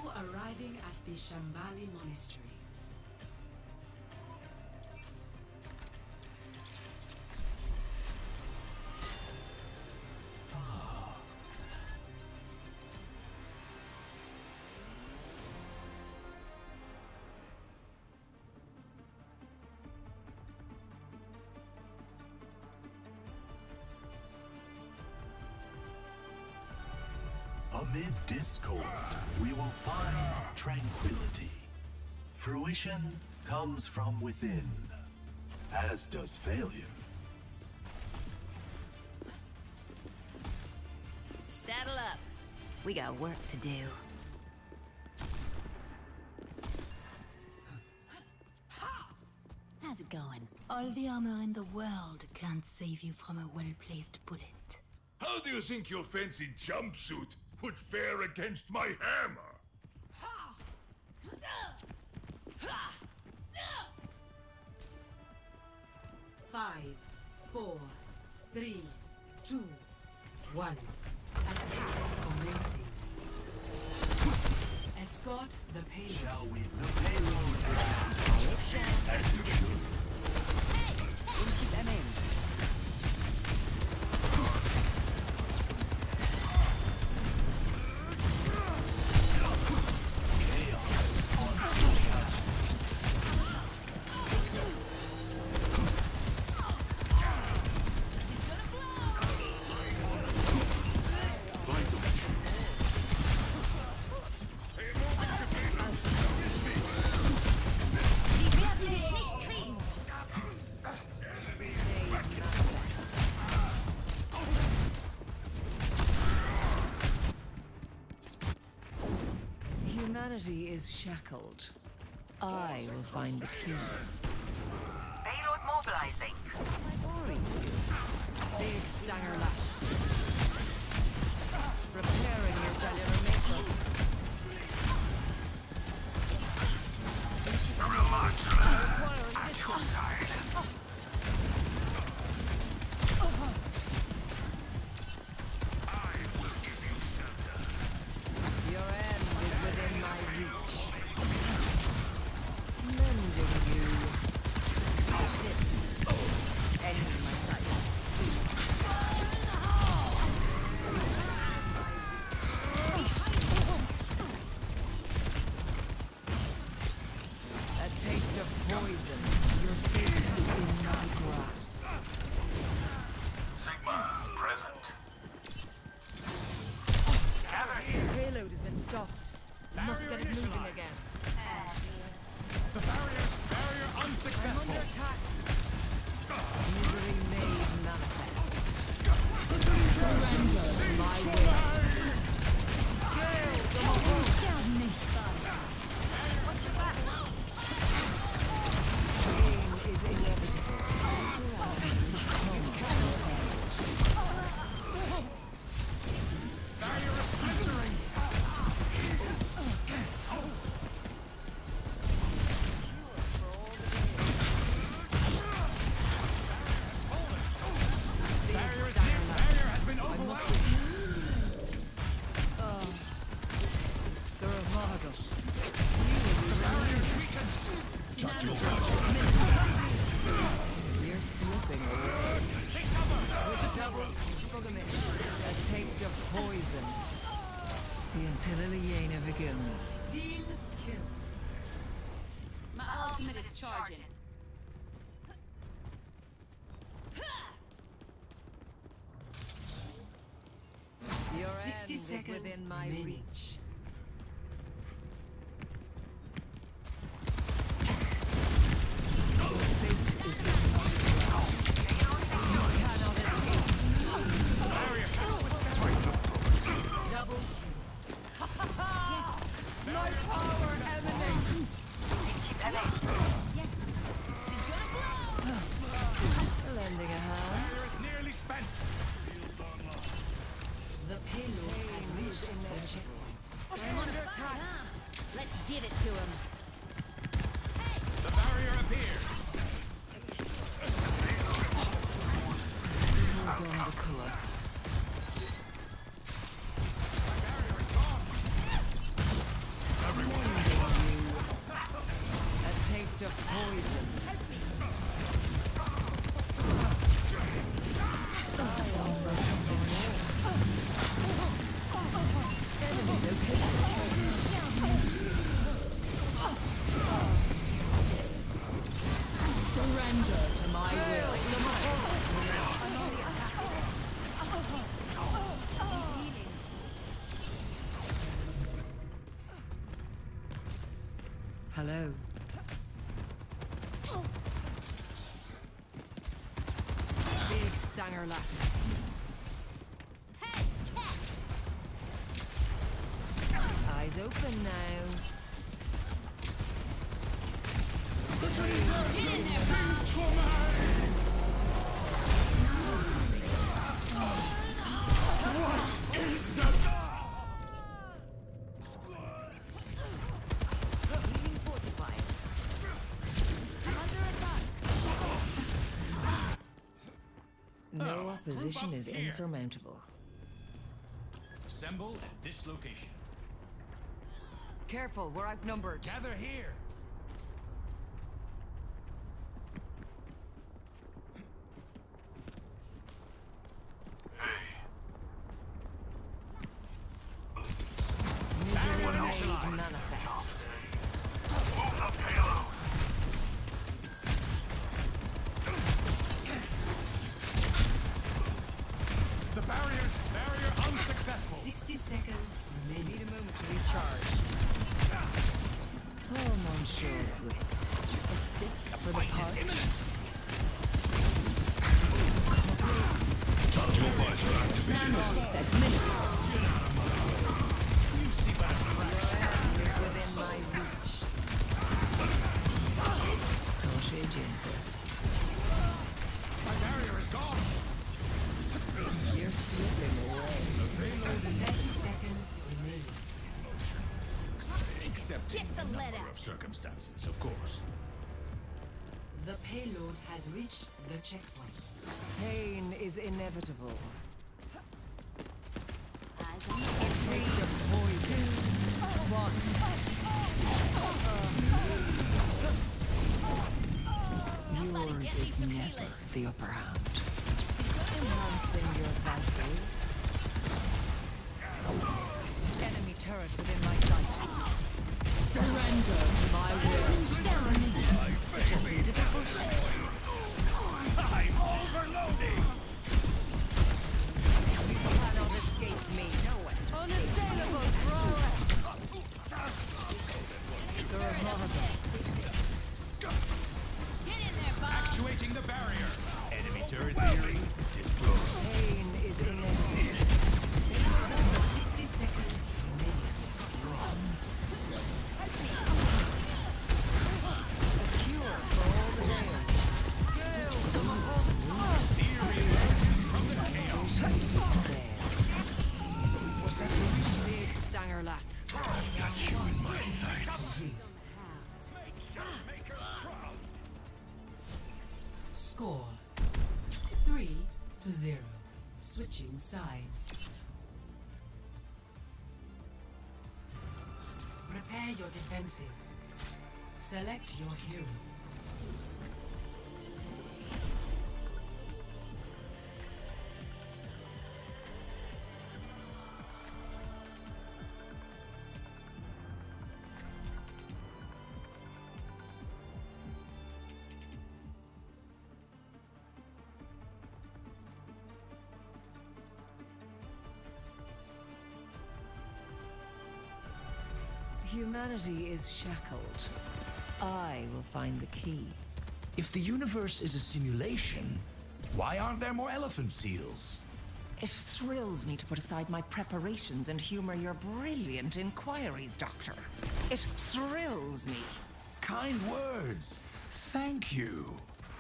arriving at the Shambhali Monastery. Amid discord, we will find tranquility. Fruition comes from within, as does failure. Saddle up. We got work to do. How's it going? All the armor in the world can't save you from a well-placed bullet. How do you think your fancy jumpsuit would fare against my hammer? 5, 4, 3, 2, 1. Attack commencing. Escort the payload. Shall we? The payload advances as it should. Into them in. Humanity is shackled. I will find the keys. Payload mobilizing. Big stanger lash. Repairing your cellular makeup. Require assistance. Your end is within my reach. Mending you. Ending my sights. A taste of poison. Your fate is in my grasp. Sigma, present. Payload has been stopped. Must get it moving again. The barrier unsuccessful. I'm under attack. Misery made manifest. Surrender to my will. Gale, the Mahal. Pain is inevitable. Succumb to Barrier is splintering. Barrier is near. Barrier has been overwhelmed. the Ravago. Barrier is weakened. We're slipping away. Take cover. A taste of poison. The Antilliana begin. Team kill. My ultimate is charging. Your 60 end is seconds within my remaining. reach. Your fate is within my grasp. You cannot escape. Barrier. Double kill. My power emanates. Lending a hand. Barrier is nearly spent. The payload has reached the checkpoint. I'm under attack. Let's give it to him. The barrier appears. Hold on the color. Barrier is gone. Hello. Big stanger left. Hey, catch! Eyes open now. Get in there, pal! Leading fortifies. Under attack. No opposition group up is here. insurmountable. Assemble at this location. Careful, we're outnumbered. Gather here. Misery made manifest. The barrier unsuccessful. 60 seconds remaining. Need a moment to recharge. Oh, Monsieur Wit. A sick for the parched. Tactical visor activated. You see what I'm Is within my reach. Touche gentle. My barrier is gone. You're slipping away. 30 seconds remaining. Except Get the in a lead number out. of circumstances, of course. The payload has reached the checkpoint. Pain is inevitable. Eyes on the Taste of poison. Yours is never the upper hand. Enhancing your vitals. Enemy turret within my sight. Surrender to my will. I'm overloading. You cannot escape me. No one. Unassailable prowess. You're horrible. Get in there, Bob! Actuating the barrier. Enemy turret theory destroyed. Pain is inevitable. 60 seconds remaining. A cure for all the damage. Big stanger lat. I've got you in my sights. Score 3-0. Switching sides. Prepare your defenses. Select your hero. Humanity is shackled. I will find the key. If the universe is a simulation, why aren't there more elephant seals? It thrills me to put aside my preparations and humor your brilliant inquiries, Doctor. It thrills me. Kind words. Thank you.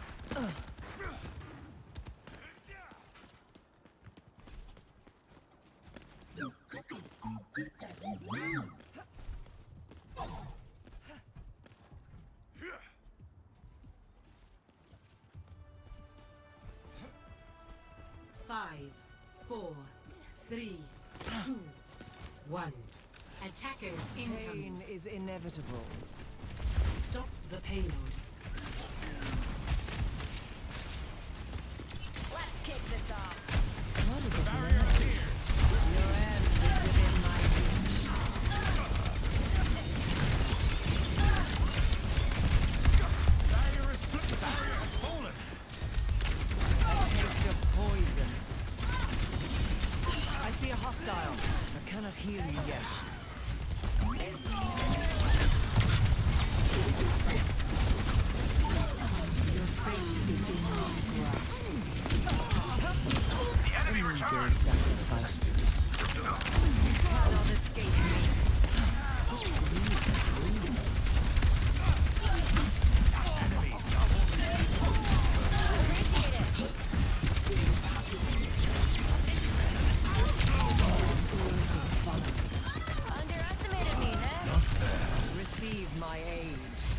Five, 4, 3, 2, 1. Attackers incoming. Pain is inevitable. Stop the payload. Let's kick this off! What is it Barrier now? appears. Your end is within my reach. Barrier is fallen. A taste of poison. I see a hostile. I cannot heal you yet. Eager sacrifice. You cannot escape me. Such grievous wounds. Underestimated me, eh? Receive my aid.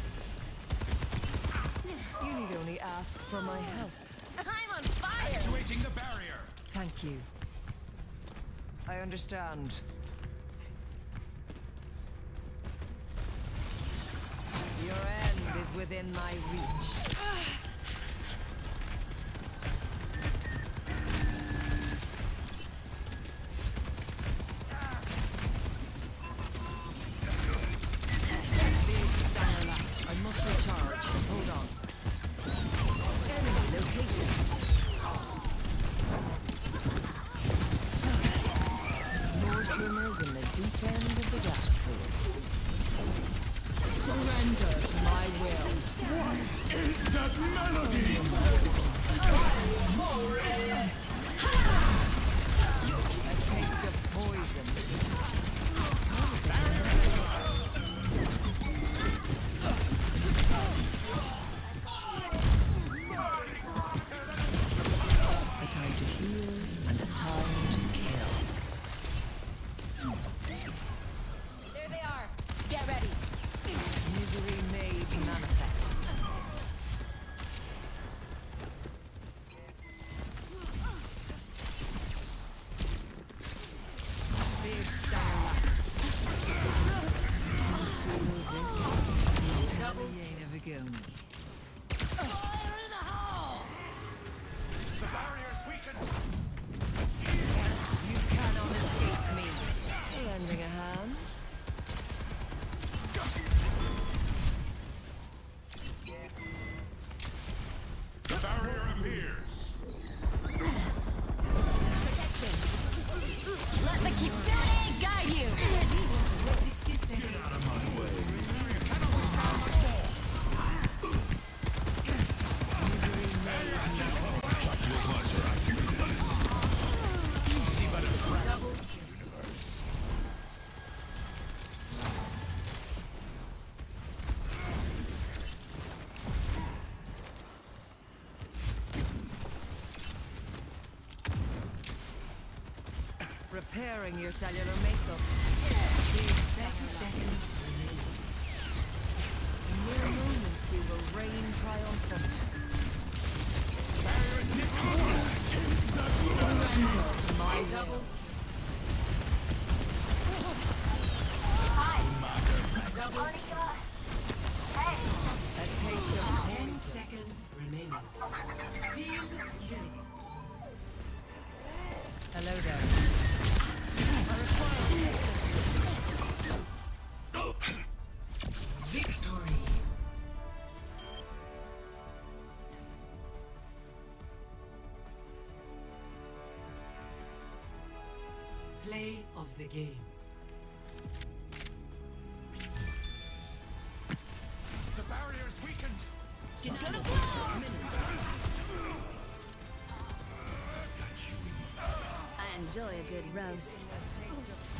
You need only ask for my help. I'm on fire! Activating the barrier. Thank you. I understand. Your end is within my reach. I must recharge. Hold on. Enemy location. More swimmers in the deep end of the dash pool. Surrender to my will. Is that melody? A taste of poison. A time to heal and a time to kill. There they are. Get ready. Misery made manifest. Big starlight. Feel this? Cavalier of Agoni. The barrier's weakened. You cannot escape me. Lending a hand. The barrier appears. Let the Kitsune guide you! 60 seconds. Repairing your cellular makeup. 30 seconds remaining. In mere moments we will reign triumphant. Surrender to my will. A taste of 10 seconds remaining. Team kill. hello there. Victory. Play of the game. The barrier's weakened. She's gonna blow! Got you in. I enjoy a good roast. A taste of